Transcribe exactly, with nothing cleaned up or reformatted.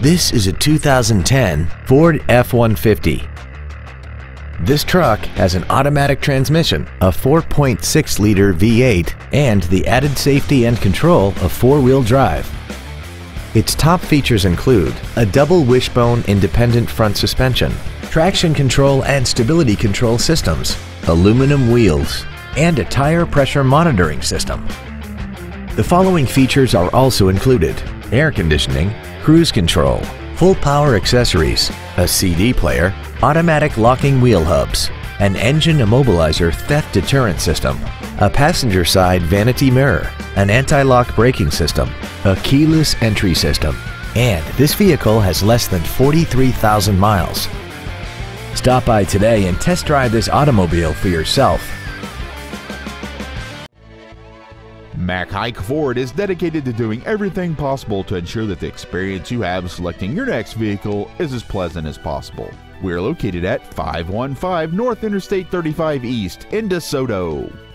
This is a two thousand ten Ford F one fifty. This truck has an automatic transmission, a four point six liter V eight, and the added safety and control of four-wheel drive. Its top features include a double wishbone independent front suspension, traction control and stability control systems, aluminum wheels, and a tire pressure monitoring system. The following features are also included: air conditioning, cruise control, full power accessories, a C D player, automatic locking wheel hubs, an engine immobilizer theft deterrent system, a passenger side vanity mirror, an anti-lock braking system, a keyless entry system, and this vehicle has less than forty-three thousand miles. Stop by today and test drive this automobile for yourself. Mac Haik Ford is dedicated to doing everything possible to ensure that the experience you have selecting your next vehicle is as pleasant as possible. We're located at five one five North Interstate thirty-five East in DeSoto.